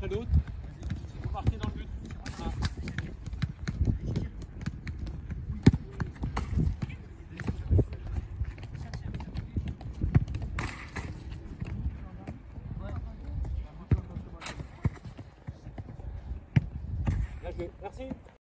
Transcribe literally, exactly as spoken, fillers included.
après l'autre. Vous partez dans le but. Voilà. Là, je vais. Merci.